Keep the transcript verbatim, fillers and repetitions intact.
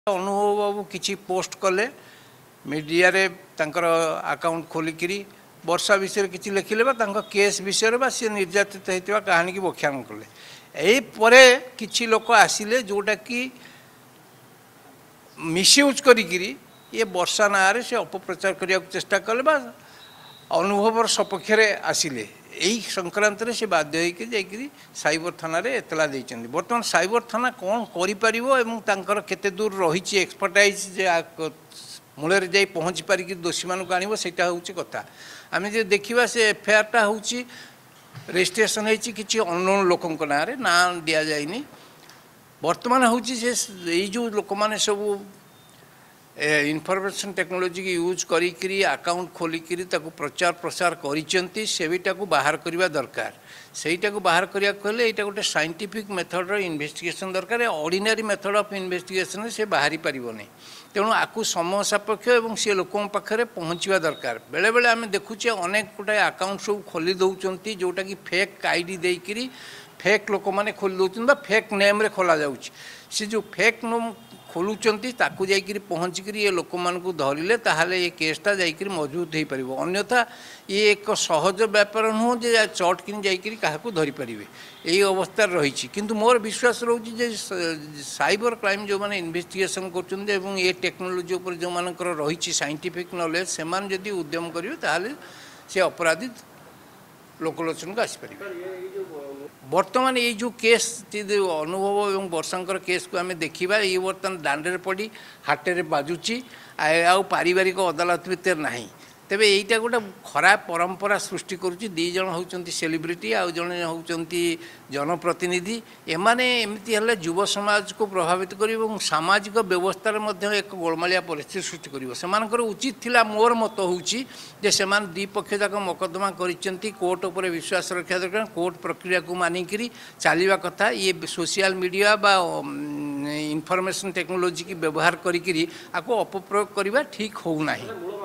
अनुभव बाबू किसी पोस्ट कले मीडिया रे तांकर अकाउंट खोलिकी वर्षा विषय किसी लिखिले केस विषय बा सी निर्यातित होता कहानी की व्याख्यान कले यहीपर किसी लोक आसिले जोटा कि मिसयूज करी ये वर्षा ना रे से अपप्रचार करने को चेष्टा कले बा अनुभव सपक्ष आसिले यही संक्रांत से बाध्य होकर साइबर थाना रे एतला देइचंदी। बर्तमान साइबर थाना कौन कर केते दूर रही एक्सपर्टाइज जे मूल जाई पहुँची पारिक दोषी मान आण से कथा आम जो देखा से एफआईआर टा हूँ रेजिस्ट्रेशन होती किसी अननोन लोक ना ना दि जाए बर्तमान हूँ से जो लोक मैंने सब इनफॉरमेशन टेक्नोलॉजी की यूज करी अकाउंट खोलिकी प्रचार प्रसार करिसेंती सेटा को बाहर करने दरकार सेटा को बाहर करने कहले यहाँ गोटे साइंटिफिक मेथड इन्वेस्टिगेशन दरकार ऑर्डिनरी मेथड ऑफ इन्वेस्टिगेशन से बाहरी पारिबनी तेणु आपको समय सापेक्ष और सी लोक पाखे पहुँचवा दरकार बेले बेले आम देखुचे अनेक गोटे अकाउंट सब खोली दौरान जोटा कि फेक आईडी देकरी फेक लोक मैंने खोली दौरान फेक नेम रे खोला जाउछि से जो फेक नोम खोलुचंती ताकू जाइकरी पहुँचिक ये लोक मानू धरिले ताहले ये केसटा जाइकरी मजबूत हो पार अन्यथा ये एक सहज व्यापार नुह जे चट कि जाइकरी काहाकू धरि पारिबे यही अवस्था रही किंतु मोर विश्वास रोची जे साइबर क्राइम जो माने इन्वेस्टिगेशन करछन्ते एवं ये टेक्नोलोजी उपर जो मानकर रही साइंटिफिक नॉलेज से मान जदि उद्यम करिवे ताहले से अपराधी लोकलोचन को आसीपर बर्तमान ये जो केस अनुभव और वर्षांकर केस को आम देखा ये बर्तमान दांडे पड़ी हाटे बाजुची आउ पारिवारिक अदालत भितर नहीं तेबे यहीटा गोटे खराब परंपरा सृष्टि करुच्ची दी जन होती सेलिब्रिटी आउ जड़े होती जनप्रतिनिधि एमाने एमती हेल्ले युव समाज को प्रभावित कर सामाजिक व्यवस्था एक गोलमालिया परिस्थिति सृष्टि कर उचित थिला मोर मत होउची जे से दी पक्ष जाक मकदमा करिसेंती कोर्ट उपर विश्वास रखा दरकार कोर्ट प्रक्रिया को मानिकी चलवा कथा ये सोशल मीडिया बा इनफॉरमेशन टेक्नोलॉजी की व्यवहार करी आपको अपप्रयोग करवा ठीक होना।